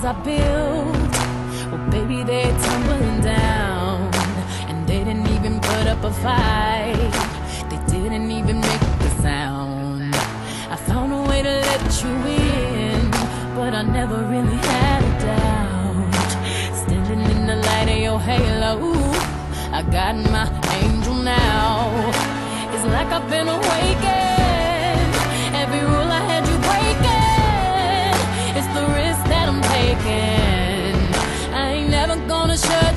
I built, well baby they're tumbling down. And they didn't even put up a fight, they didn't even make a sound. I found a way to let you in, but I never really had a doubt. Standing in the light of your halo, I got my angel now. It's like I've been awakened. Every rule I had you breaking, it's the risk that I'm taking. I ain't never gonna shut